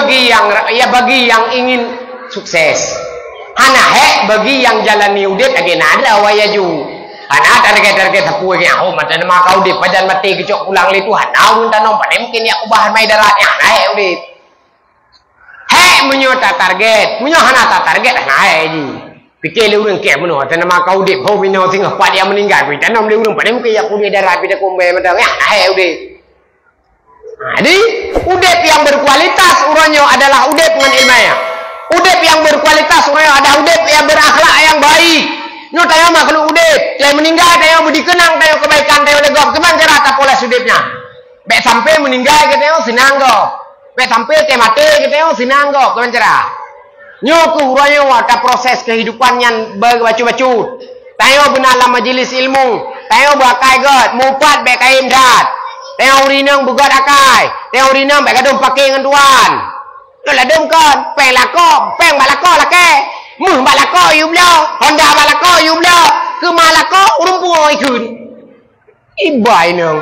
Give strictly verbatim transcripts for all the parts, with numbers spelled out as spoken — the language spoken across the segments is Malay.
bagi yang ya bagi yang ingin sukses. Hana he bagi yang jalani udip lagi nada wayaju. Hana target-target tapu ke aku macam nama kau udip pajan mati kecok pulang li Tuhan. Nah mun tanong pada mungkin ya ubahan mai daratnya hana he udip. He munyo ta target, munyo hana ta target hana he ji. Pikir lu urang ke munyo tan nama kau udip ho bino sing apa dia meninggal pi tanom lu urang pada mungkin ya ku darat pi dak kombe macam ya hana he udip. Jadi udip yang berkualitas uronyo adalah udip dengan ilmiah. Udip yang berkualitas uronyo ada udip yang berakhlak yang baik. Nyo tayo makhluk udip, yang meninggal tayo budi kenang tayo kebaikan tayo legok keman cara ta pola udipnya. Bek sampai meninggal ke tayo sinanggo. Bek sampai te mati ke tayo sinanggo keman cara. Nyo ku uronyo ada proses kehidupan yang berbacu-bacu. Tayo benalam majelis ilmu, tayo bakai god, mupat bek kaim dat. Tayo urinang bugat akai, tayo urinang bek kadung pakai dengan tuan. Lo lah dong kan, peng lako, peng balako lake, muh balako you blo, Honda balako you blo, ke malako urung puoi kun. Ibai nang.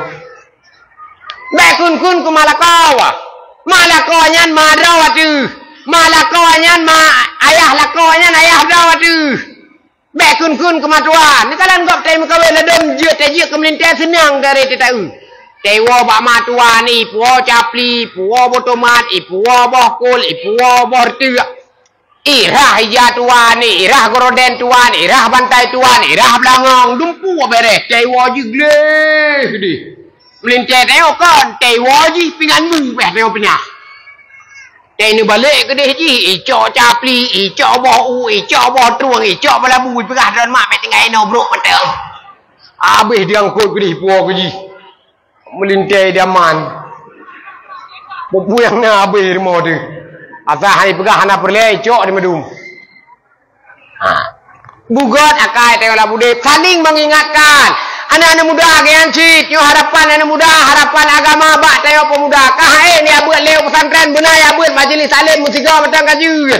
Bek kun kun ke malako ah. Malako nyan madra watu. Malako nyan ma ayah lako nyan ayah dra watu. Bek kun kun ke matuan. Ni kalan gop tai makawe la dong je tai je ke melintas senang dari tetau. Tewo bak matuan ni puo capli, puo botomat, puo bohkul, puo bortu. Irah hija tuan ni, irah goroden tuan, irah bantai tuan, irah belangong, dumpu beres. Tewo jigle di. Melintai tewo kan, tewo ji pinganmu beh tewo penyah. Tei ni balik ke deh ji, icok capli, icok bohu, icok boh truang, icok balabu, pegah dan mak mek tinggal eno bro pateng. Habis dia angkut ke deh puo ke ji. Melintai diaman. Pupu yang na habis rumah tu. Asal hari pegah anak perlai cok di medum. Ha. Bugot akai tengok lah budek. Saling mengingatkan. Anak-anak muda kian cik. Yo harapan anak muda. Harapan agama bak tengok pemuda. Kah eh ni abut leo pesantren benar abut majlis salim musiga matang kaju.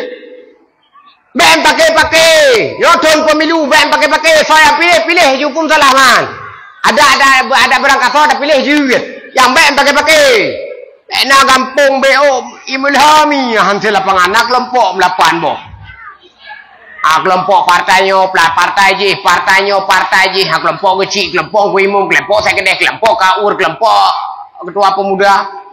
Ben pakai-pakai. Yo ton pemilu ben pakai-pakai. Saya pilih-pilih hukum salah man. Ada ada ada barang kasar ada pilih juga. Yang baik pakai-pakai. Nak kampung beo imulhami hasil lapangan nak kelompok melapan boh. Ah kelompok partainya, partai je, partainya, partai je, ah kelompok kecil, kelompok guimung, kelompok saya kedai, kelompok kaur, kelompok ketua pemuda.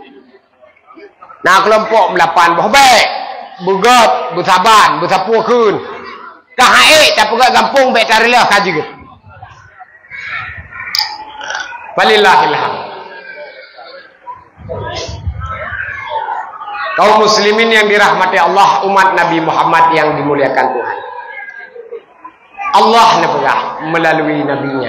Nah kelompok melapan boh baik. Bugot, bersaban, bersapuakun. Kahai tak pegak kampung baik carilah kaji ke. Walillahilhamd. Kaum muslimin yang dirahmati Allah, umat Nabi Muhammad yang dimuliakan Tuhan. Allah nebegah melalui nabinya.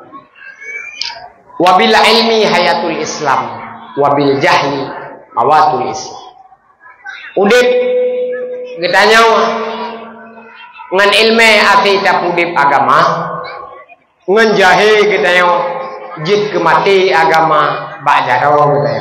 Wabil ilmi hayatul Islam, wabil jahli mawatul Islam. Udip getanya ngan ilmu ati tak udip agama, ngan jahe getanya jid kemati agama bak jaro gitu.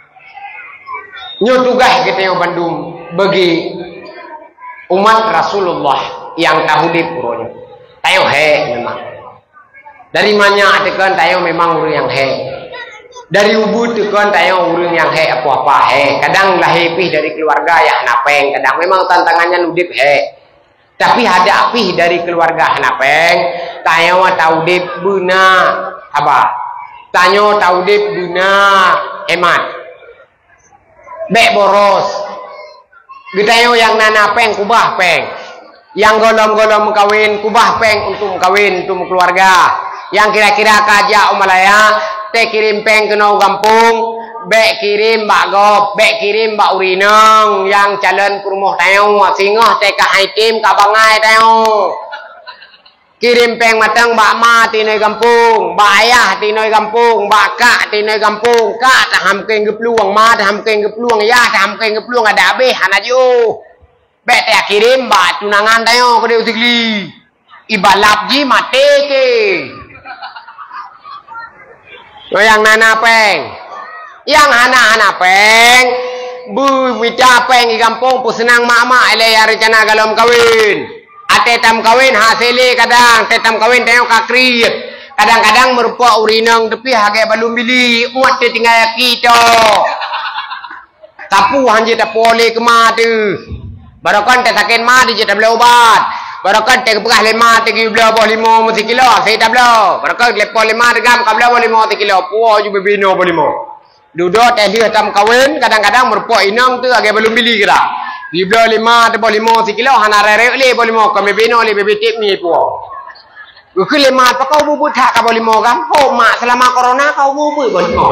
Nyo tugas kita yang Bandung bagi umat Rasulullah yang tahu di puronya. Tayo he memang. Dari mana tekan tayo memang urang yang he. Dari ubud tekan tayo urang yang he apa-apa he. Kadang lahipih dari keluarga ya napeng, kadang memang tantangannya udip he. Tapi ada apih dari keluarga hanapeng, tayo tahu dip buna apa? Tanyo tahu dip buna hemat. Bek boros. Gitayo yang nana peng kubah peng. Yang golong-golong kawin kubah peng untuk kawin untuk keluarga. Yang kira-kira kajak umalaya te kirim peng ke nau kampung. Bek kirim bak gop, bek kirim bak urineng yang calon kurumuh tayo singoh te ka haitim ka bangai tayo. Kirim peng matang bak ma tinoi kampung, bak ayah tinoi kampung, bak kak tinoi kampung, kak tak hamkeng gepluang, ma tak hamkeng gepluang, ya tak hamkeng gepluang ada habis hanaju. Bek te kirim bak tunangan tayo ke dia utigli. Ibalap ji mate ke. Yang nana peng. Yang anak-anak peng, bu mita peng di kampung pu senang mak-mak ele ya rencana galom kawin. Ate tam kawin hasile kadang tetam kawin tengok kakri. Kadang-kadang merupa urinang tapi hage balum bili muat tinggal kita. Tapu hanje tak boleh ke mati. Barakan tak sakit mati je tak boleh obat. Barakan tak berah lima tiga belah boh lima mesti kilo. Saya tak boleh. Barakan lepas lima regam kau boleh boh lima tiga kilo. Puah je berbina boh lima. Duduk tak dia tam kawin kadang-kadang merpok inang tu agak belum beli ke dah. Di belah lima tu boh lima tiga kilo. Hana rere le boh lima kau berbina le bebetip ni puah. Kau lima apa kau bubut tak kau boh lima kan? Oh mak selama corona kau bubut boh lima.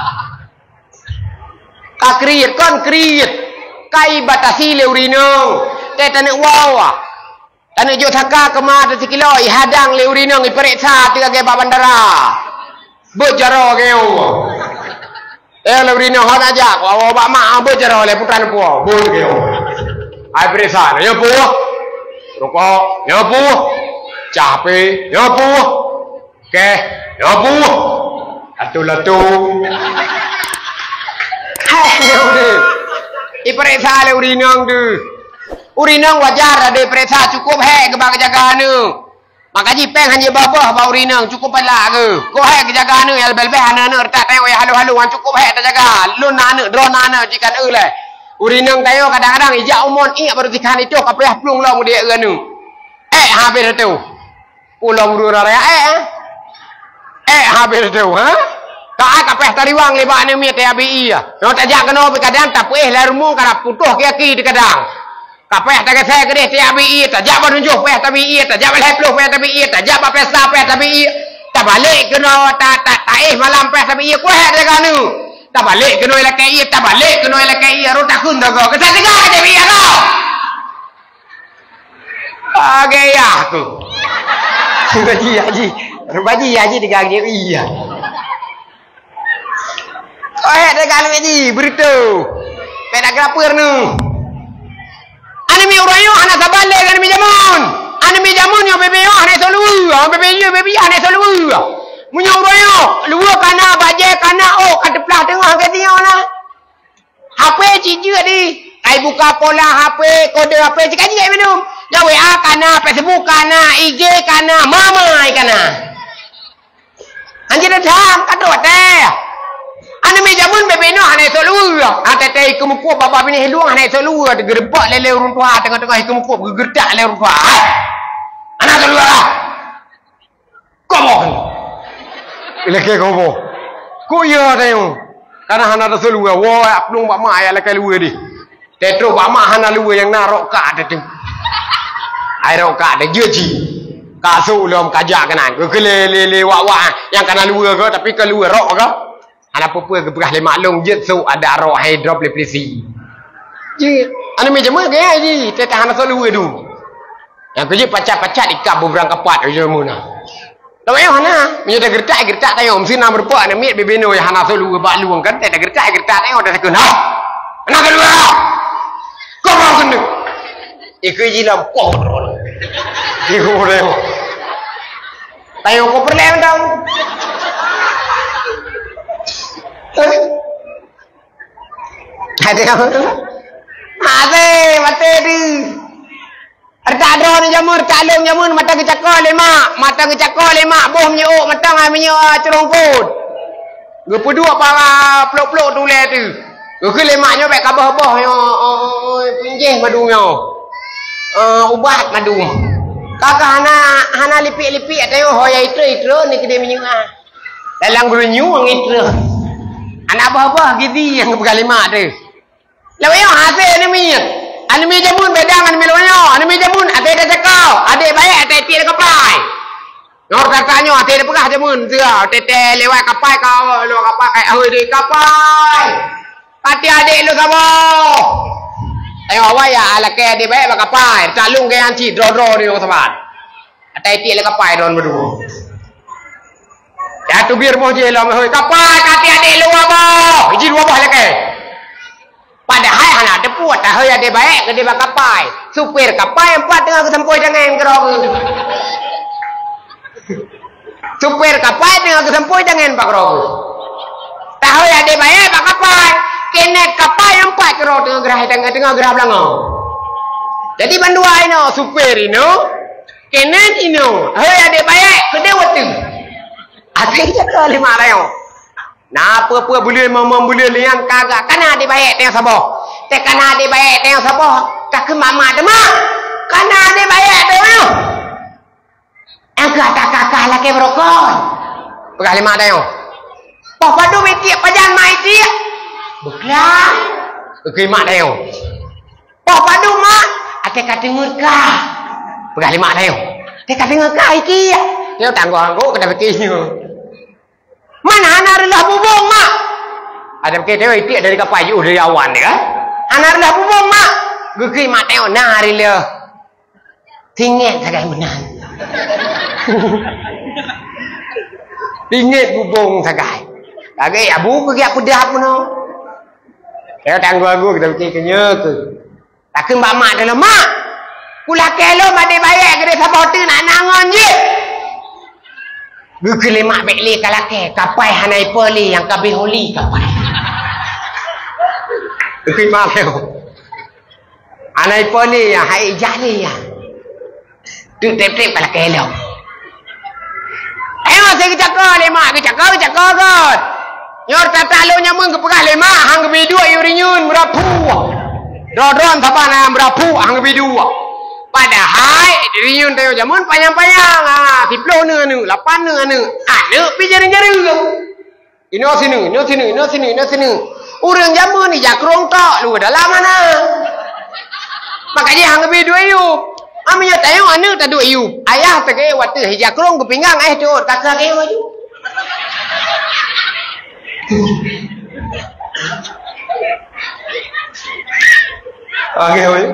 Kau kriit kan kriit. Kai batasi le urinong. Te tanek wow ah. Tanek jo thaka kema tu sikilo i hadang le urinong i periksa tiga ke bandara. Bejaro ke yo. Eh le urinong hot aja. Wa ba mak bejaro le putran puo. Bul ke yo. Ai periksa ne yo pu. Rokok yo pu. Cape yo pu. Ke yo pu. Atu-latu. Hai yo de. Iperiksa le urinong tu. Urinong wajar ada periksa cukup hek ke bang kejagaan tu. Maka jipeng hanya babah bang urinong cukup pala ke. Ko hek kejagaan tu yang lebih-lebih anak-anak retak tengok yang halu-halu yang cukup hek terjaga. Lun anak drone anak jika tu le. Urinong tayo kadang-kadang ijak umon ingat baru tikan itu kapeh plung long dia ke nu. Eh habis tu. Ulong dua raya eh. Eh habis tu ha. Tak kapeh tariwang lebak ni mi T A B I ah. No tajak kena kadang tak puih lah rumung kana putuh kaki di kadang. Kapeh tak saya ke T A B I tajak menunjuk peh T A B I tajak balik puluh peh T A B I tajak ba pesta peh T A B I tak balik kena tak tak taih malam peh T A B I kuih dak kanu. Tak balik kena L K I tak balik kena L K I ro takun dak ko. Kesat tiga T A B I kau. Agak ya aku. Baji haji. Baji haji digagi iya. Oh, ada kali ni beritahu. Pedak kelapar nu. Ane mi urayo anak sabale kan mi jamun. Ane mi jamun yo bebe yo ane solu. Bebe yo bebe ane solu. Munyo urayo luar kana baje kana oh kat plah tengah ke dia na. H P ciju di. Ai buka pola H P kode H P cik aji minum. Ya W A kana Facebook kana I G kana mama kana. Anjir dah kadot teh. Ane mi jamun bebe no ane solu. Ate teh iku muku bapa bini hiluang ane solu gerebak lele urun tua tengah-tengah iku muku gegerdak lele urun tua. Anak solu lah. Komon. Ileke komo. Ku ya tayung. Karena hana solu wa apnung bak mak ya lekai luwe di. Tetro bak mak hana luwe yang narok ka de. Ai rok ka de jeji. Kasuk lom kajak kanan. Ke lele wak-wak yang kana luwe ke tapi ke luwe rok ke. Anak pupuk keberah le maklum jet so ada roh hidroplesi. Je, anu meja mana gaya ni? Teteh anak selalu tu. Yang kerja pacat-pacat ikap beberang kapat aja mana. Tahu yang mana? Meja dah gertak-gertak tayo mesti nak berpuak nak mit bebeno yang anak selalu bak luang kan teteh gertak-gertak tayo dah sakun ha. Anak kedua. Kau orang sendiri. Ikut jilam kau orang. Ikut orang. Tayo kau perlem dah. Ada apa? Ada, mata di. Ada ada ni jamur, calung jamur, mata kecakol lima, mata kecakol lima, boh menyuk, mata ngai menyuk cerong pun. Gupu dua para peluk-peluk tu le tu. Gupu lima nyo baik kabah-kabah yo, pinjeh madunya. Eh ubat madu. Kakak hana hana lipik-lipik tayo hoya itu-itu ni kede menyuk ah. Dalam gurunyu ngitru. Anak apa-apa gitu yang berkalimat tu. Lalu yang hasil ni minyak. Ane mi jamun bedang ane mi lawanyo. Ane mi jamun ate dah cakau. Adik baik ate ti dah kapai. Nor katanya ate dah pegah jamun. Tia tete lewat kapai kau. Lewat kapai kai ahoi di kapai. Pati adik lu sama. Tengok awak ya ala ke adik baik bak kapai. Calung ke anci dro-dro ni orang sahabat. Ate ti dah kapai don berdua. Ya tu biar moh je lah meh kapai kati adik lu apa? Izin wabah leke. Padahal anak depu tak heu adik baik ke dia kapai. Supir kapai empat tengah kesempoi dengan kerong. Supir kapai tengah kesempoi dengan pak kerong. Tak heu adik baik pak kapai. Kene kapai empat kerong tengah gerah tengah tengah gerah belangau. Jadi bandua ino supir ino. Kene ino. Heu adik baik ke dia watu. Ada je ke lima rayo. Nah apa-apa boleh mamam boleh lian kagak kana adik baik tengah sabah. tekan ada baik tengok siapa tak ke mama ada mak kana ada baik tengok angka tak kakak laki berokon pegang lima tengok papa du metiak pajan mai dia beklah ke mak tengok papa du mak ate kata ngurka pegang lima tengok ate kata ngurka iki dia tangguh anggo kena fikirnya mana anak adalah bubung mak ada fikir dia itik dari kapal you dari awan dia kan anak adalah bubung mak geki mak tengok nah hari dia tingit sagai menang tingit bubung sagai sagai abu pergi aku dah pun dia tangguh anggo kita fikir kenya ke tak ke mak mak adalah mak pula kelo badai bayar ke dia siapa hotel nak nangon je geki lemak bekli kalake kapai hanai peli yang kabih holi kapai geki mak leo hanai peli yang hai jali yang tu tep-tep kalake leo ayo saya kecakar lemak kecakar kecakar kot nyor tata lo nyamung kepegah lemak hang kebidua yurinyun berapu dodon sabana berapu hang kebidua padahal rinyun tayo jamun panjang-panjang ah sepuluh ne anu lapan ne anu anu pi jari-jari ino sini ino sini ino sini ino sini urang jamun ni jakrong tok lu dalam mana makanya hang lebih dua yu amnya tayo anu ta dua yu ayah ta ke wate jakrong ke pinggang eh tu kakak ke waju okay weh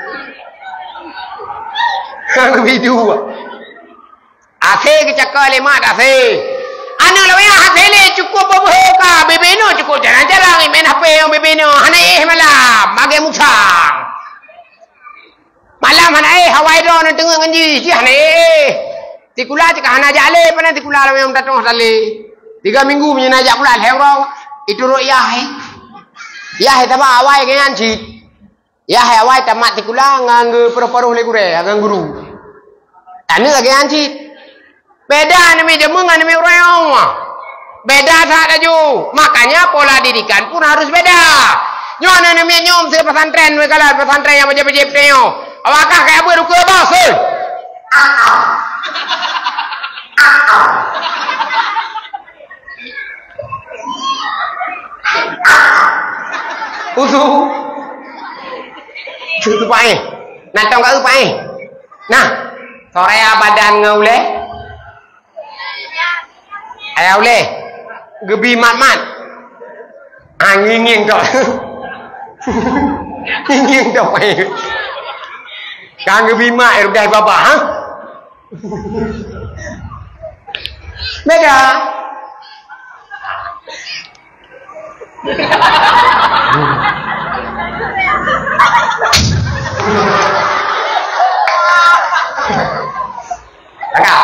Kang video. Akhir kecakar lemak dah se. Anak lawan akhir ni cukup berbuka, bebeno cukup jarang-jarang main H P yang bebeno. Hana eh malam, bagi musang. Malam hana eh hawai drone tengah nganji, ji hana eh. Tikula cakap hana jale, pana tikula lawan datang sale. Tiga minggu punya najak pula hewrong. Itu ru'yah eh. Yah tama hawai kan cit. Ya hawai tamat tikula nganggu paruh-paruh le gure agang guru anu lagi ancit beda ni demung anu royong beda takaju makanya pola didikan pun harus beda nyo anu ni nyom se pesantren we kala pesantren yang bejep-bejep teo awakah kayak abu ruku bos eh usu Cukup pakai, nantang kau pakai. Nah, sore badan ngaule, ayah ule, gebi mat-mat, angin tu, angin tu pakai. Kang gebi mat, erudai bapa, ha? Beda. Kakak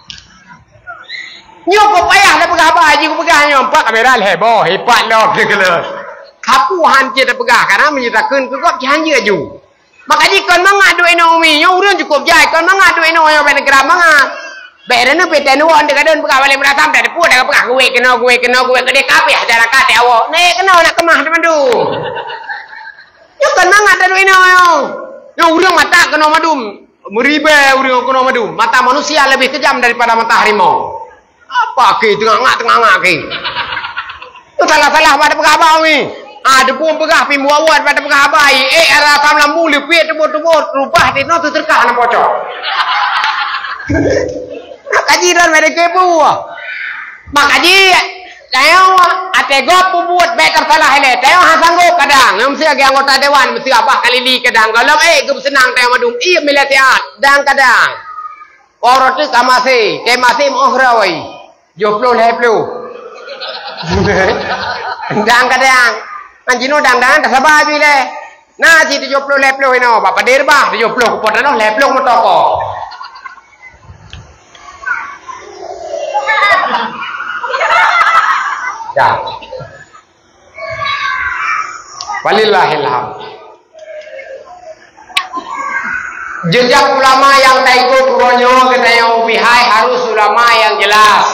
nyok payah dah pegah apa haji ku pegah nyompak kamera heboh hebat dah kena kapu hancur dah pegah karena menyertakan ke kau janji aju maka jika mangat duit nomi nyo urang cukup jai kan mangat duit no yo negara mangat berena peten wo ande kaden pegah balik meratam dah depu dah pegah gue kena gue kena gue gede kabeh acara kate awak ne kena nak kemah teman tu yo kan mangat dah duit no yo yo urang mata kena madum meribe urang kena madum mata manusia lebih kejam daripada mata harimau apa ke tengah-tengah tengah-tengah ke tu salah-salah pada pegah ni ada pun pegah pi muawat pada pegah bayi eh ara tam lambu lepit tebut-tebut rubah di no tu terkah nak bocor kajiran mereka kepo makaji tayo ate gop buat better salah hele tayo ha sanggup kadang mesti agi anggota dewan mesti apa kali li kadang kalau eh gum senang tayo madum iya milatiat dang kadang orang tu kamase ke masih mohrawai joplo leplo dang kadang anjino dang-dang tak sabar bile nah si joplo leplo ino bapak derbah joplo ko no leplo mo toko ya walillahil hamd jejak ulama yang taiko turonyo ketayo bihai harus ulama yang jelas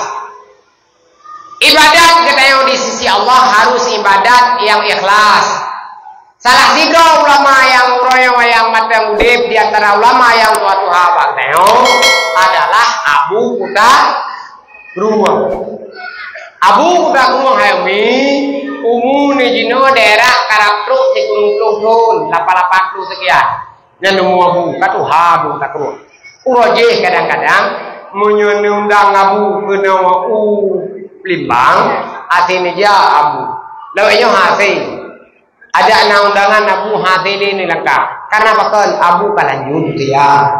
ibadat ketayo di sisi Allah harus ibadat yang ikhlas Salah sidro ulama yang royo yang matang udip di antara ulama yang suatu habang teo adalah Abu Kuda Gruang. Abu Kuda Gruang hayami umu ni jino daerah Karaptruk di Gunung Klungkun lapan puluh sekian. Yang nemu Abu katu Abu Kuda Gruang. Uroje kadang-kadang menyundang Abu kena u Limbang asini dia Abu. Lawainya hasil. Ada enam undangan Abu Hasil ini lengkap. Karena bakal Abu kalanjut dia.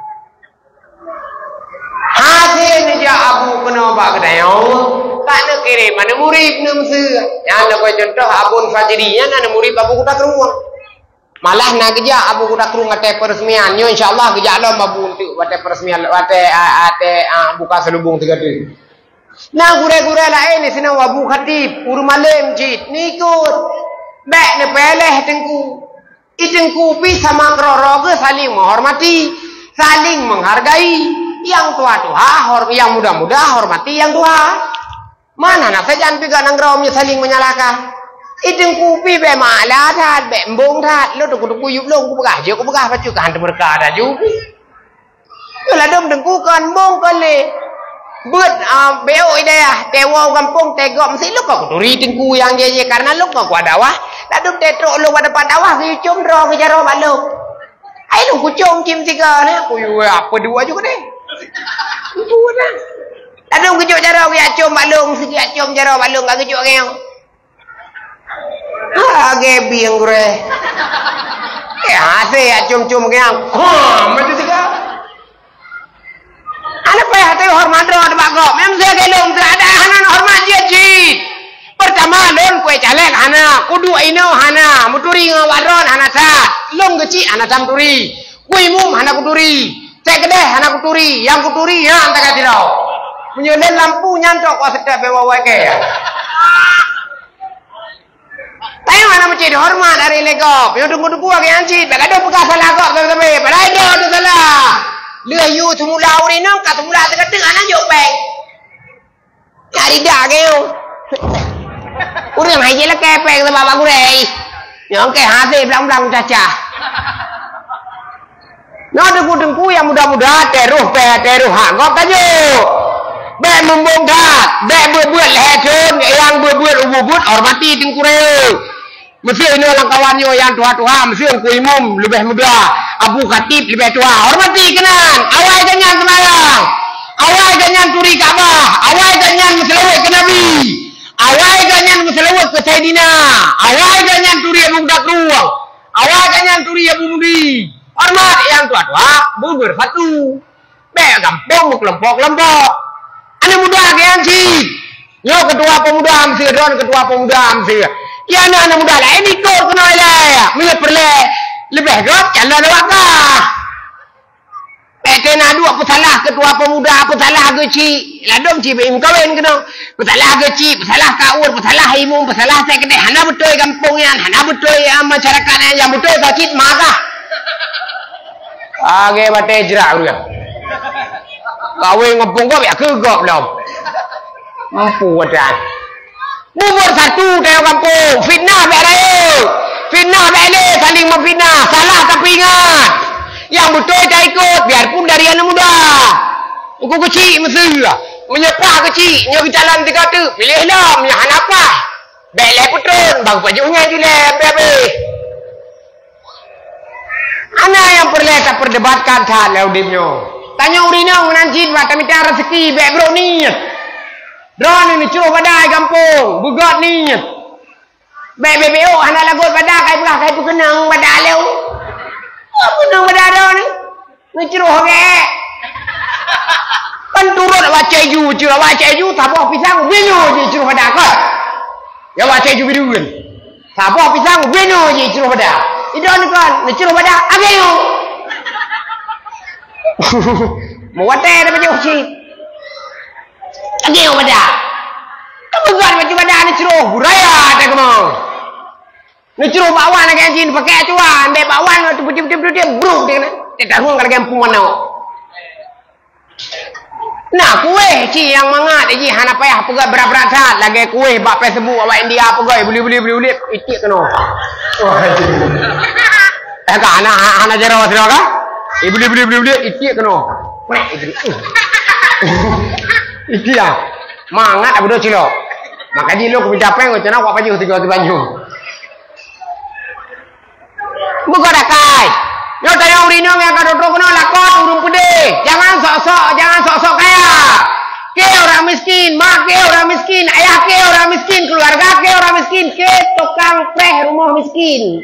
Hasil ini dia Abu kena bak kedayo. Tak nak kirim mana murid nam se. Yang nak contoh Abu Fajrinya nak murid Abu Kuda Gruang. Malah nak kerja Abu Kuda Gruang ate peresmian. Yo insyaallah kerja alam Abu untuk ate peresmian ate ate buka selubung tiga tu. Nah gure-gure lain ni sini Abu Khatib ur malam jid ni ikut. Baik ni peleh tengku. Itengku pi sama kroro ke saling menghormati, saling menghargai. Yang tua tua, hormat yang muda-muda hormati yang tua. Mana nak sajan pi ganang romnya saling menyalahkan. Itengku pi be malah tat, be embung tat, lo tu kudu yub long ku begah je ku begah pacu kan berkah dah ju. Yo la dom tengku kan mong kale. Buat uh, beo idea tewa kampung tegok mesti lu kok turi tengku yang je je karena lu kok kuadawah lalu tetro lu pada padawah ke cum ro ke jaro balu ai lu ku cum kim tiga ni ku apa dua juga deh itu dah lalu ke jaro ke cum balung segi cum jaro balung gak kejuk ngeo ha ge biang gure eh ase cum-cum ngeo ha mesti tiga anak payah hati hormat roh ada bagok. Memang saya gelung terada hanan hormat dia jid. Pertama lon kue calek hana, kudu ino hana, muturi ngawaron hana sat. Long kecil hana samturi. Kue mum hana kuturi. Saya kedeh hana kuturi. Yang kuturi ya anta kadirau. Menyelen lampu nyantok kau sedap bawa ke ya. Tapi mana macam hormat dari legop. Yang tunggu-tunggu lagi anjid. Bagada bekas salah kok tapi padahal itu ada salah. Lừa yu thùng lao đi nó cả thùng lao tới cái tiếng anh nó dụ về nhà đi đà kêu cú này mày chỉ là ke pe rồi bà bà cú này nhóm ke hati belang belang caca nó được cú đừng cú yang muda-muda teruh pe teruh hak kok aja be membong dah be berbuat lehon yang berbuat ubud hormati tengkure mesti ini orang kawannya yang tua-tua mesti yang kuimum lebih muda Abu Khatib lebih tua hormati kenan awal jangan sembarang awal jangan curi Kaabah awal jangan menselewet ke Nabi awal jangan menselewet ke Sayyidina awal jangan curi Abu Kuda Gruang awal jangan curi Abu Mudi hormat yang tua-tua bubur satu be gampang kelompok-kelompok anak muda yang si yo ketua pemuda amsi don ketua pemuda amsi ya anak muda lain ikut kena lah mula perle lebih got calon wakah pete nadu apa salah ketua pemuda apa salah geci ladom ci bim kawin kena apa salah geci apa salah kaur apa salah imum apa salah saya kedai hana betul kampung yang hana betul ya, masyarakat yang betul sakit maka age bate jerak lu ya kawin ngepung kok ya kegop belum mampu wadah bubur satu dari kampung fitnah berai fitnah berai saling memfitnah salah tapi ingat yang betul tak ikut biarpun dari anak muda aku kecil mesti menyepah kecil nyak jalan tiga tu pilihlah yang apa belai putun bang bajunya juga bebe anak yang perlu kita perdebatkan saat laudimnya tanya urina nanti mata minta rezeki bek bro niat drone ini curuh badai kampung bugat niat bek B B O anak lagut badai kai pula kai tu kenang badai leu apa kenang badai drone ni ni curuh ke kan turun baca ju curuh baca ju sabah pisang bino je curuh badai kau ya baca ju biru kan sabah pisang bino je curuh badai itu ni kan ni curuh badai ageo mau wate dah baca uci ageo badai kamu kan baca badai ni curuh buraya tak kamu ni curuh bawan nak anjing pakai cuan dek bawan tu putih-putih dia bruk dia nak tak tahu kalau kampung mana Nah kuih ci yang mangat ji hana payah pegak berat-berat hat lagi kuih bak Facebook awak India pegai beli-beli beli-beli itik kena. Oh eh ka hana hana jero sira ka? Eh beli-beli beli-beli itik kena. Nek ibri. Iki ah. Mangat abdo cilo. Maka ji lu ku capeng cenah awak baju tiga baju. Buka dakai. Yo tayang urino yang kadotro kena lakot urung pede. Jangan sok-sok, jangan sok-sok kaya. Ke orang miskin, mak ke orang miskin, ayah ke orang miskin, keluarga ke orang miskin, ke tukang preh rumah miskin.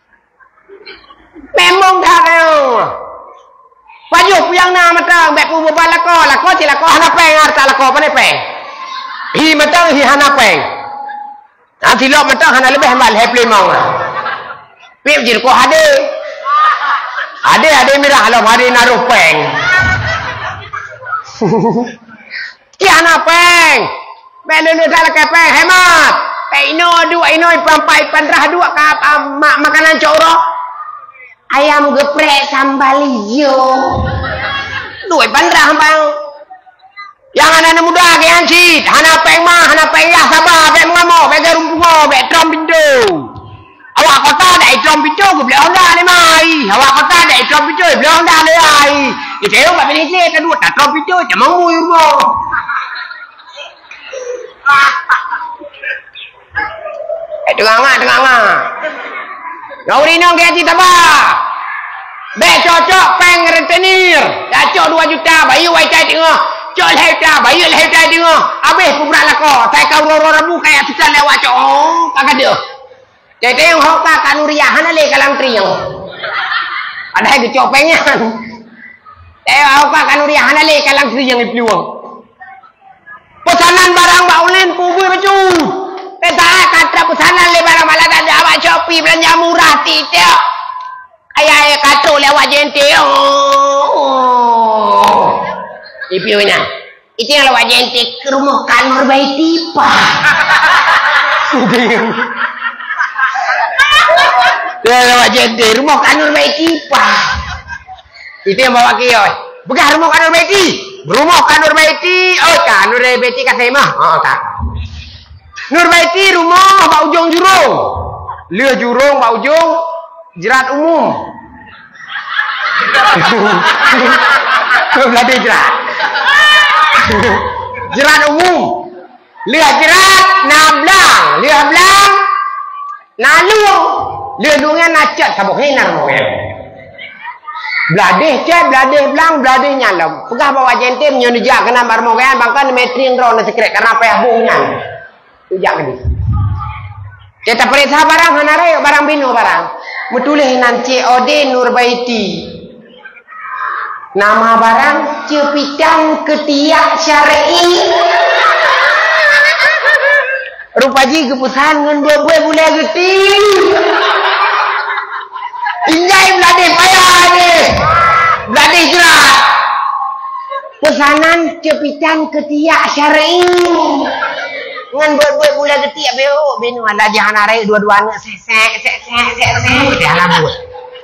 Memang dah kau. Paju puyang na matang, bek pu bebal lako, lako ci lako hana peng arta lako pane peng. Hi matang hi hana peng. Nanti lo matang hana lebih hambal happy mau. Pip jir ko hade. Ade-ade mirah halam hari naruh peng. Kiana peng. Belulu salah ke peng hemat. Peng ino dua ino pampai pandrah dua ka mak makanan coro. Ayam geprek sambal hijau. Dua pandrah bang. Yang anak muda ke ancit. Hana peng mah, hana peng ya sabar. Peng ngamo, peng rumpungo, peng trom pintu. Awak kota ada itrom pintu ke beli Honda ni mai. Awak kota ada itrom pintu beli Honda ni mai. Itu eu pak bini je kedua tak itrom pintu cuma mu rumah. Eh tengah tengah. Kau ni nong gaji taba. Be cocok peng rentenir. Cocok dua juta bayu wai cai tengah. Cok lehta bayu lehta tengah. Habis pubrak lako. Saya kau roro rebu kayak susah lewat cok. Oh kagak dia. Jadi yang hokka kanuriah hanale kalang triang. Ada kecopengnya. Eh hokka kanuriah hanale kalang triang ipliwang. Pesanan barang baulen pubu baju. Eh tak kata pesanan le barang malah ada awak Shopee belanja murah tidak. Ayah kata lewat jente. Oh. Ipliwanya. Itu yang lewat jente ke rumah kanur bayi tipa. Ya lewat jente rumah kanur baik tipa. Itu yang bawa kios. Bekas rumah kanur baik ti. Rumah kanur baik ti. Oh tak Nur baik ti kat saya mah. Oh tak. Nur baik ti rumah bak ujung jurung. Leh jurung bak ujung jerat umum. Beladi jerat. Jerat umum. Leh jerat nablang, leh blang nalung. Lelungan nacat sabuk hinar mo yan. Bladeh cek, bladeh blang, bladeh nyalam. Pegah bawa jentem nyo dijak kena bar mo kan bangkan metrin ro na sekret karena payah bungan. Tujak ni. Kita periksa barang hanare barang bino barang. Mutulih nanti ode Nurbaiti. Nama barang cepitan ketiak syar'i. Rupaji keputusan ngan dua-dua bulan geting. Injai beladih payah ni. Beladih jerat. Pesanan cepitan ketiak syar'i. Ngan buat-buat bulan ketiak beo. Benu ada jangan arai dua-duanya. Sek, sek, sek, sek, sek. Dia alam buat.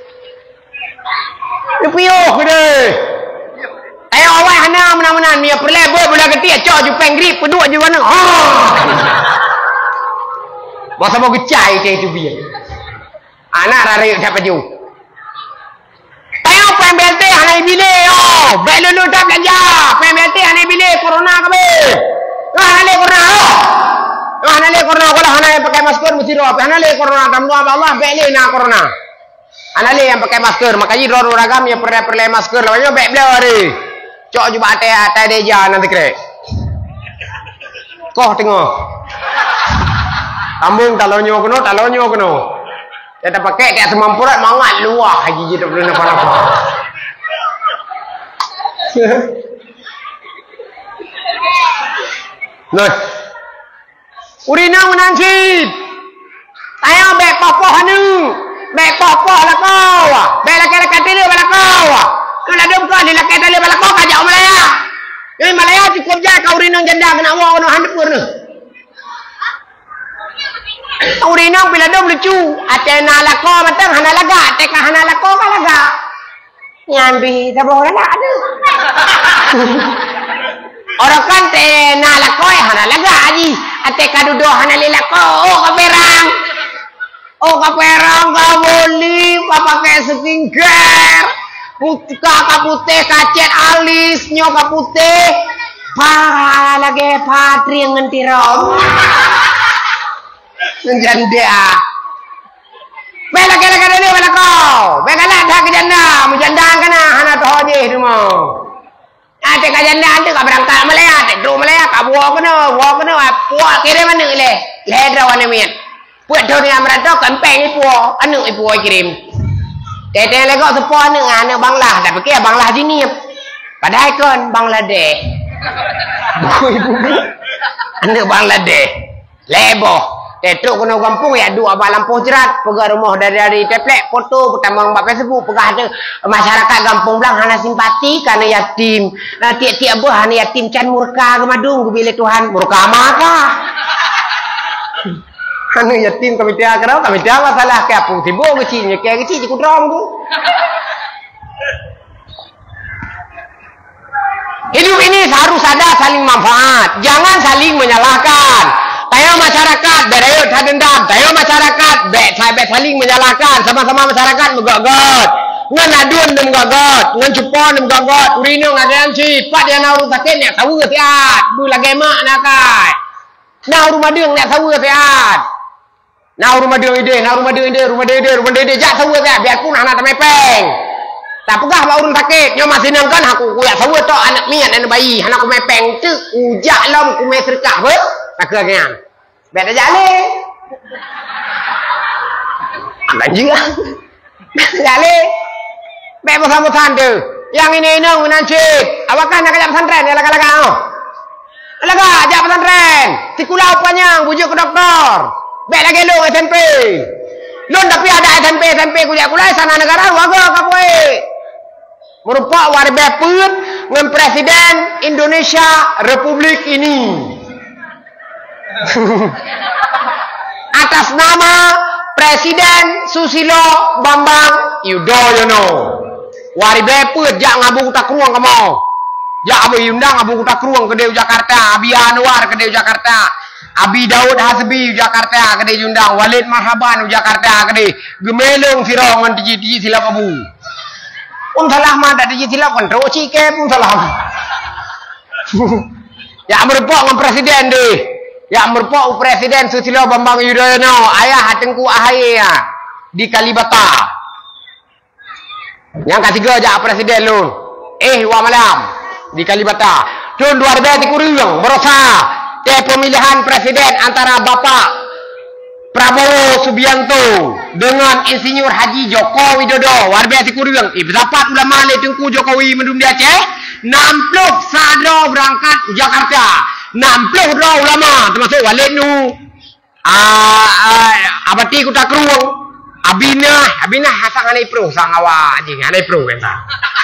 Dia piyuh ke dia. Ayo awak hana menang-menang. Dia perleh buat bulan ketiak. Cok jupeng grip. Peduk je mana. Oh. Masa mau kecai ke itu biar. Anak rari tak baju. Tengok P M B L T hanai bile oh. Baik lulu tak belanja. P M B L T hanai bile corona ke be. Ah hanai corona oh. Ah hanai corona kalau hanai pakai masker mesti ro. Hanai corona tamu Allah baik le na corona. Hanai yang pakai masker makanya ro ragam ya perle-perle masker lawanya baik bela hari. Cok juga ate ate deja nanti kre. Koh tengok. Tambung talonyo keno talonyo keno. Kita pakai tak semampurat mangat luah haji je tak boleh nampak-nampak. Nah. Urina menancip. Tayang bek popoh anu. Bek popoh lah kau. Bek laki-laki tele bala kau. Kau nak dum kau ni laki tele bala kau kajak Malaya. Ini Malaya cukup je kau urina janda kena awak kena handap pun. Urinang bila dom lucu, ate na lako matang hana laga, ate ka hana lako ka laga. Nyambi sa bola na ada. orang kan teh na lakoi hana laga aji ate kadudo hana lilako oh kaperang oh kaperang kaboli pakai skincare putih kaputih kacet alis nyo kaputih pa lagi patri ngentirom menjanda bela kala kala ni bela kau bela dah ke janda menjanda kana hana toh je tu mau ate ka janda ante ka berangkat malaya ate do malaya ka buo kana buo kana puak kire mana le le drawane mian puak do ni amra do kempeng ni puak anu i puak kirim tete le kok sepo anu anu Banglah dak fikir Banglah sini padahal kan Bangladesh ibu anu Bangladesh lebo tetuk kena kampung ya dua abang lampu jerat pegah rumah dari dari teplek foto pertama mbak Facebook pegah ada masyarakat kampung belang hana simpati karena yatim nah tiap-tiap buah hana yatim can murka kemadung bila Tuhan murka maka hana yatim kami tiap kerana kami tiap masalah ke apung tibu kecilnya kayak kecil cikgu drom tu hidup ini harus ada saling manfaat jangan saling menyalahkan. Tayo masyarakat, berayo dendam. Tayo masyarakat, be be saling menyalahkan. Sama-sama masyarakat megagot. Ngan aduan dem gagot, ngan cupon dem gagot. Urino ngadean si, pak dia nauru sakit nek tahu siat. Bu lagi mak nakai. Nah rumah dia nek tahu siat. Nah rumah dia ide, nah rumah dia ide, rumah dia ide, rumah dia ide jak tahu siat. Biarpun anak temepeng. Tak pegah mak urun sakit, nyo masih nangkan aku kuyak tahu tok anak mian anak bayi, anak ku mepeng tu ujak lam ku me serkah be. Akhirnya, beda jalan. Lanjut, beda jalan. Beda bersama tu. Yang ini ini menancik. Awakan nak ajak pesantren, ya laga-laga. Laga ajak pesantren. Tikulau panjang, bujuk ke doktor. Beda lagi lu S M P. Lun tapi ada S M P, S M P kuliah kuliah sana negara waga kapoi. Merupakan warga pun dengan Presiden Indonesia Republik ini. Atas nama Presiden Susilo Bambang Yudhoyono wari beput jak ngabung tak ruang kamu jak abi undang ngabung tak ruang ke Deu Jakarta Abi Anwar ke Deu Jakarta Abi Daud Hasbi Jakarta ke Deu undang Walid Marhaban Jakarta ke Deu gemelung sirong ngan tiji-tiji silap abu pun salah mah dak tiji silap kan ro cike pun salah ya merupakan dengan Presiden deh yang merupakan Presiden Susilo Bambang Yudhoyono ayah Tengku Ahaye ya, di Kalibata yang ketiga ajak Presiden lu eh wa malam di Kalibata tahun dua ribu tiga puluh berusaha ke pemilihan Presiden antara Bapak Prabowo Subianto dengan Insinyur Haji Joko Widodo warga tiga puluh eh berdapat ulama le Tengku Jokowi mendum di Aceh enam puluh sadro berangkat Jakarta enam puluh dua ulama termasuk Walid nu ah abati kuta kruang abinah abinah hasang anai pro sang awa anjing anai pro kan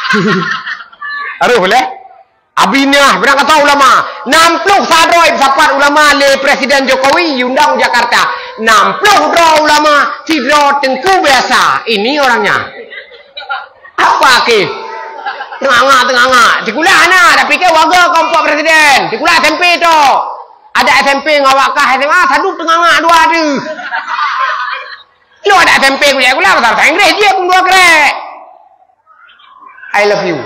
aruh boleh abinah berangkat ulama enam puluh sadro sapat ulama le Presiden Jokowi undang Jakarta enam puluh dua ulama sidro Tengku biasa ini orangnya apa ke tengah-tengah tengah-tengah di kuliah anak dah fikir warga kelompok Presiden di kuliah S M P tu ada S M P ngawak kah S M A sadu tengah-tengah dua ada lu ada S M P kuliah kuliah bahasa Inggeris dia pun dua kerek I love you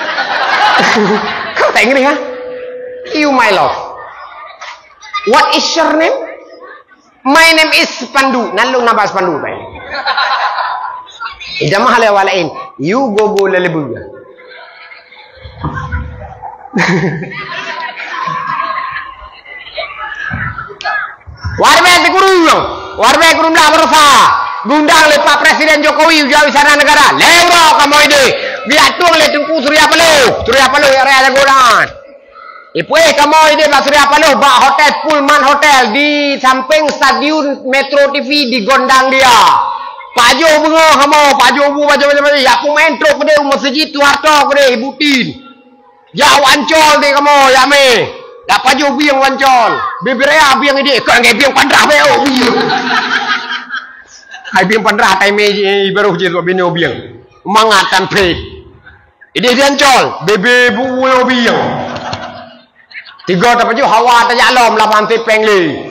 kau tak Inggeris ha you my love what is your name my name is Pandu nalung nama Pandu baik ijamah lewalain you go go lelebu warga dikurung warga kurung dah berusaha gundang oleh Pak Presiden Jokowi ujian wisata negara lewat kamu ini biar tuang oleh Tengku Surya Paloh Surya Paloh yang raya Jagoan ipu eh kamu ini Pak Surya Paloh bak hotel Pullman Hotel di samping stadion Metro T V di Gondang dia Pak Jo bunga kamu Pak Jo bu macam-macam ya aku main truk ke dia masjid Tuharto ke dia Ibu Tin ya wancol deh kamu ya me dak paju biang wancol beberea biang ide kan ngai biang pandrah be oh biang hai biang pandrah tai me baru je so bino biang mangatan pret ide wancol bebe bu biang Tiga tak baju hawa tak jalom lah pantai pengli.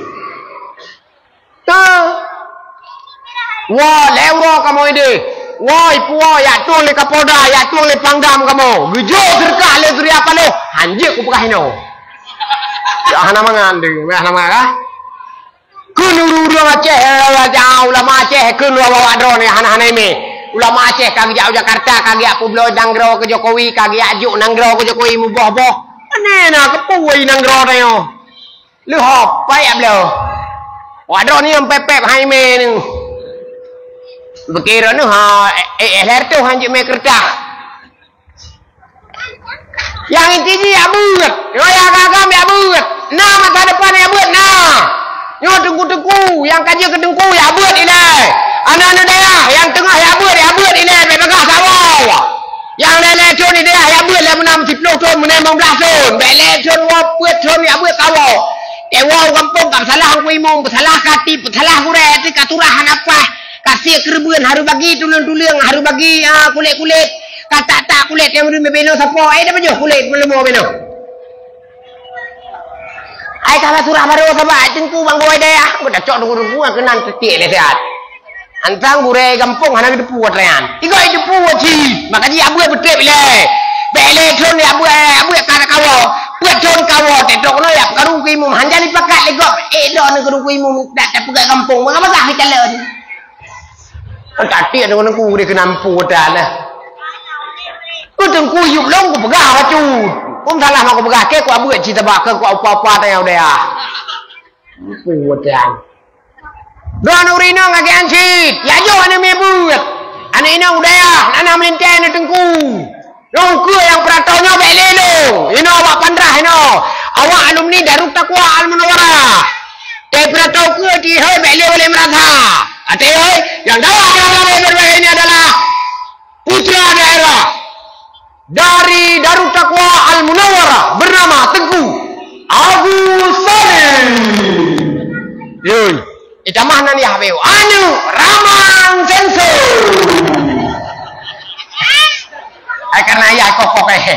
Ta. Wah, leuro kamu ini. Wah, ipu ya tuang le Kapolda, ya tuang le Pangdam kamu. Gujo serkah le turi apa lo? Hanjir ku pekah ino. Ya hana mangan deh, hana mangan. Kun uru-uru Aceh, jauh ulama Aceh, kun ulama Wadron ni hana-hana ini. Ulama Aceh kagi jauh Jakarta, kagi apa belo nanggro ke Jokowi, kagi ajuk nanggro ke Jokowi muboh-boh. Mana nak kepuai nanggro ni yo. Lu hop, payah belo. Wadron ni yang pepep hai me ni. Berkira ni ha, eh eh tu hanjik me kertas. Yang inti dia buat, yo ya gagam ya buat. Nah masa depan ya buat nah. Yo tengku-tengku, yang kaji ke tengku ya buat ini. Anak-anak daerah yang tengah ya buat ya buat ini, begah sawah. Yang lele ton ini ya buat le enam puluh ton, enam belas ton. Bele ton wa buat ton ya buat sawah. Dewa kampung tak salah ku imong, salah kati, salah kuret, katurahan apa? Kasih kerbuan haru bagi tulung-tulung, haru bagi uh, kulit-kulit. Kata tak kulit yang belum beno siapa? Eh dah baju kulit belum mau beno. Ai kalau surah baru sama tengku bang boy daya, udah cok dulu gua kenan tetik le sehat. Antang gure kampung hana depu watrean. Tiga itu depu waji, maka dia abu betul le. Bele ton ya abu abu kana kawo. Buat ton kawo tetok no ya karu ku imum hanjali pakat le gok. Eh do ne karu ku imum dak dak pegat kampung. Mengapa sah calon? Tak tiada orang ku dia kena ampu dah lah. Ku tengku yuk long ku pegah wacu. Ku salah mak ku pegah ke ku abu cerita bak ke ku apa-apa tanya dia. Ampu dah. Doan urino ngake ancit. Ya jo ane me buat. Ane ina udaya, ana melintai ane tengku. Long ku yang peratonyo bele lo. Ino awak pandrah ino. Awak alumni Darut Taqwa Al Munawwarah. Te peratau ku di hoi bele boleh merasa. Ate hoi yang dalam dalam berbeda ini adalah putra daerah dari Darut Taqwa Al Munawwarah bernama Teguh Agus Salim. Yoi, itu mana ni habeu? Anu Raman Sensor. Ai karena ya kokok eh.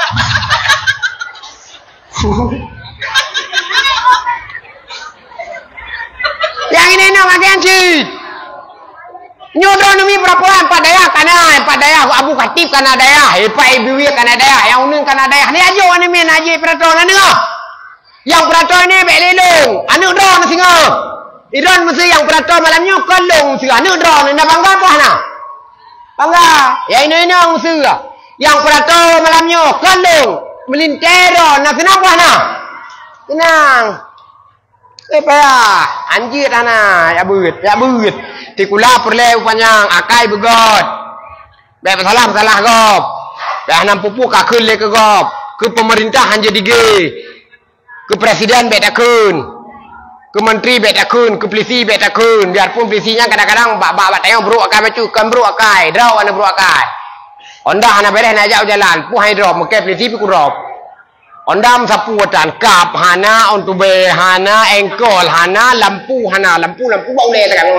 Yang ini nama ganjil. Nyodron demi perempuan padaya kana padaya abu katib kana daya hepai biwi kana daya yang uning kana daya ni ajo ane men aje peraturan ni yang peraturan ni belelong anu dron singa idron mesti yang peraturan malamnya kolong singa anu dron na bangga apa na bangga ya ini ini mesti yang peraturan malamnya kolong melintero na senang apa na senang apa ya anjir ana ya beut ya beut tikula perle upanyang akai begot be salah salah gop dah enam pupu ka keun le ke gop ke pemerintahan jadi ge ke presiden be takun ke menteri be takun ke polisi be takun biarpun polisinya kadang-kadang bak-bak tayang bro akai bacu kan bro akai draw ana bro akai onda ana beres na jau jalan pu hai drop make polisi pi ku drop ondam sapu dan kap hana untuk be hana engkol hana lampu hana lampu lampu bau le tekan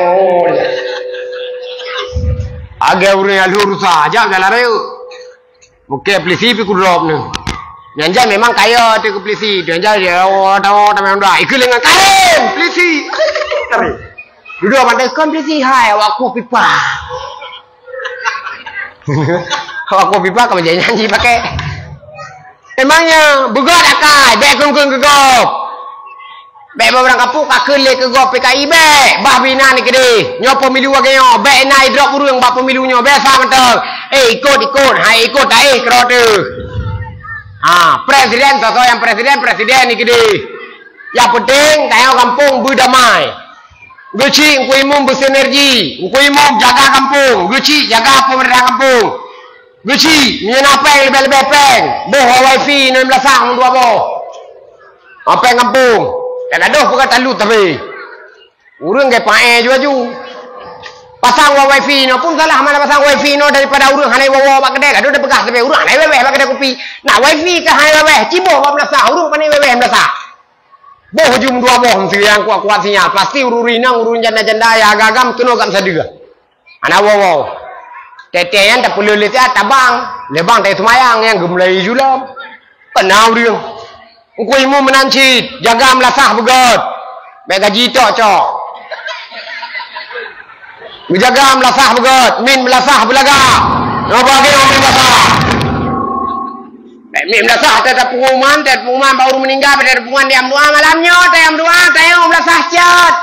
agak urang alur saja jalan ayo muke polisi pi ku drop ni jangan memang kaya tu ke polisi jangan dia oh tahu tak memang dah ikut dengan kain polisi duduk pandai kon polisi hai awakku pipa awakku pipa kamu janji pakai emangnya begot akai bek kun-kun ke gop bek barang kapuk kakun le ke gop P K I bek bah bina ni kede nyo pemilu agenyo bek nai drop urang bak pemilunya biasa betul eh ikut ikut hai ikut dai kro tu ha presiden toto yang presiden presiden ni kede yang penting tayo kampung berdamai guci ku imum bersinergi ku imum jaga kampung guci jaga pemerintah kampung Guci, ni apa yang lebih-lebih peng? Boh wifi enam belas ang dua boh. Apa yang kampung? Dan aduh bukan talut tapi. Urang ke pae juga ju. Pasang wifi no pun salah mana pasang wifi no daripada urang hanai wawa bak kedek. Aduh dah pegah sampai urang hanai weweh bak kedek kopi. Nak wifi ke hanai weweh? Ciboh enam belas ang urang pandai weweh enam belas ang. Boh jum dua boh mesti yang kuat-kuat sinyal. Pasti ururina urun janda-janda ya agam kena gam sadega. Ana wawa. Tetean tak perlu lihat tabang, lebang tak semayang yang gemulai julam, kenal dia. Engkau imu menancit, jaga melasah begot. Baik gaji tok cok. Menjaga melasah begot, min melasah belaga. Nama bagi orang melasah. Baik min melasah tetap pengumuman, tetap pengumuman baru meninggal pada pengumuman diam doa malamnya, diam doa, diam melasah cat.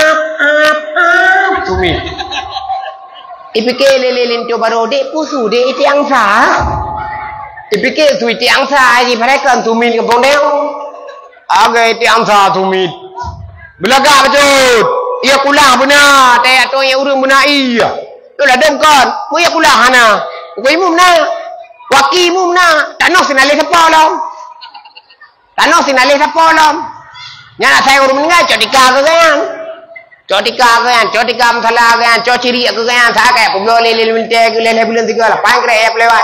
Tumi. Ipike lelelin tu baru dek pusu dek itu yang sah. Ipike tu itu yang sah, di mereka tumi ke bondel. Agak itu yang sah tumi. Belaga betul. Ia kulah benar. Tak tahu yang urang benar iya. Tu lah dengkan. Mu ia kulah hana. Kau imu benar. Waki imu benar. Tak nak sinalih siapa lah. Tak nak sinalih siapa lah. Yang saya urang meninggal cok tika ke kan. Cok tika ke kan. Cok tika masalah ke kan. Cok ciri ke kan. Saya kayak pembawa lele minta ke lele bulan tiga lah. Pang kira ya pelewat.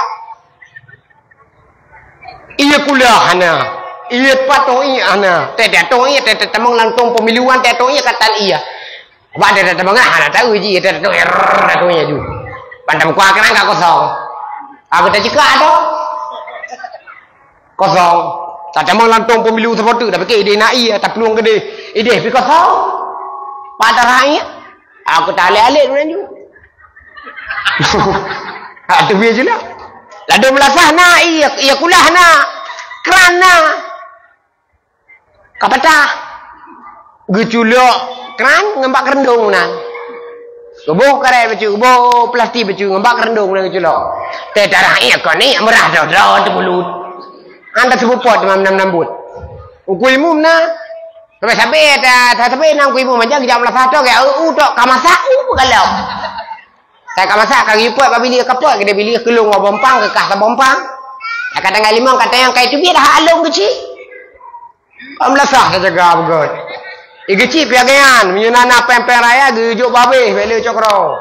Ia kulah hana. Ia patong iya ana, teh datong iya teh temang lantung pemilihan teh datong iya katan iya. Apa ada temang ana tahu ji teh datong er datong iya ju. Pandam kuah kena enggak kosong. Aku tak cika ada. Kosong. Tak temang lantung pemilu seperti dah pakai ide nak iya tak peluang gede. Ide pi kosong. Pada rakyat. Aku tak alih-alih dulu ju. Ha tu biar jelah. Lalu melasah na iya iya kulah na. Kerana kapata geculok keran ngembak rendong nan gobo kare becu gobo plastik becu ngembak rendong nan geculok teh darah iya kon ni merah dah dah tu mulut anda sebupot mam nam nambut ukuimu na sampai sampai dah sampai nang kuimu macam jam lah satu ke u tok kamasak u galau saya kamasak kaki pot babili kapot ke dia bili kelung bompang ke kah bompang kadang limang kata yang kayak tu biar dah alung kecil. Kau melasah dah jaga begot. I kecil piagaan, menyunana pempeng raya gejuk babeh bela cokro.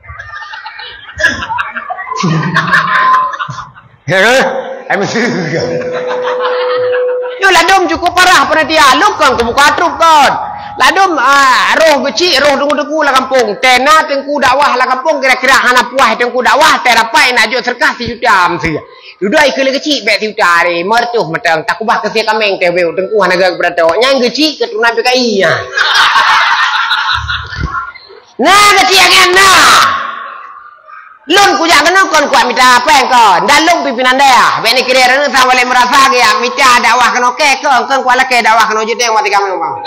Ya kan? Ai mesti juga. Yo ladom cukup parah pernah dia alung kan ke buka trup kan. Ladom ah roh kecil roh tunggu-tunggu lah kampung. Tena tengku dakwah lah kampung kira-kira hana puah tengku dakwah terapai nak jok serkas si jutam sia. Duduk ikut kecil bet tiutar ni mertuh metang tak kubah ke sia kameng teh weu tengku hanaga berata nyang kecil keturunan P K I nya. Nah kecil kan nah. Lun ku jak kena kon kuat minta apa kon. Dalung pimpinan dia. Bet ni kira rene sa boleh merasa ke yang minta dakwah kena ke kon kon kuala ke dakwah kena jete mati kameng bang.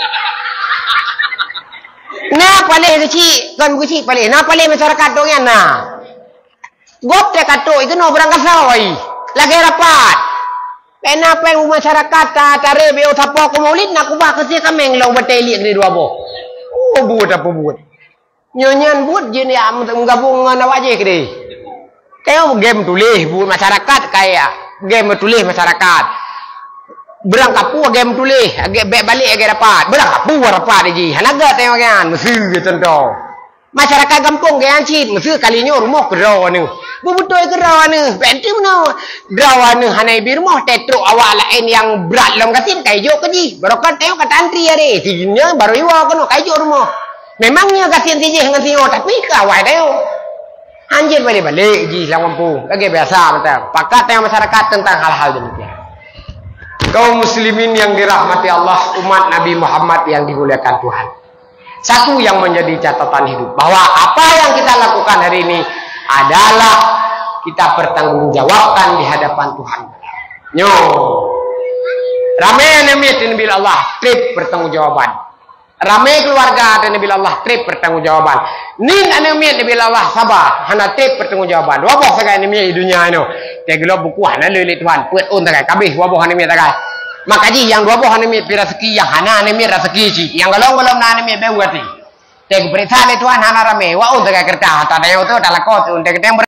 Nah paling kecil kon kecil paling nah paling masyarakat dong yang nah. Gop teh kato itu no berangkat sawai. Lagi rapat. Kenapa yang masyarakat tare beo tapo ko maulid nak ubah ke sia kameng long bateli ke dua boh. Oh buat apa buat. Nyanyian buat je ni am gabung dengan awak je ke dia. Kayak game tulis buat masyarakat kayak game tulis masyarakat. Berangkat pu game tulis, agak balik agak dapat. Berangkat pu rapat je. Hanaga tengok kan mesti contoh. Masyarakat kampung ke ancit mesti kalinya rumah kerau ni. Betul kerau ni. Bentuk mana? Kerau ni hanai bi rumah tetro awak lain yang berat dalam katin kayu ke ji. Barokan tengok kata antri ada. Tiginya baru iwa kena kayu rumah. Memangnya katin tijih dengan tio tapi kawai tengok. Anjir balik-balik ji lang kampung. Kage biasa betul. Pakat tengok masyarakat tentang hal-hal demikian. Kaum muslimin yang dirahmati Allah, umat Nabi Muhammad yang dimuliakan Tuhan. Satu yang menjadi catatan hidup bahwa apa yang kita lakukan hari ini adalah kita bertanggungjawabkan di hadapan Tuhan. Nyo, ramai nabi Nabi Allah trip bertanggungjawaban. Ramai keluarga dan Nabi Allah trip bertanggungjawaban. Nin nabi Nabi Allah sabar, hana trip bertanggungjawaban. Wabah sekarang nabi dunia ini. Tegelo buku hana lele Tuhan. Puet on takai kabeh wabah nabi takai. Makaji yang dua buah ni mi rezeki yang hana ni mi rezeki ji yang galong-galong na ni mi bewati. Teg perintah le Tuhan hana rame wa un takai kerta ta deo tu dalako tu teg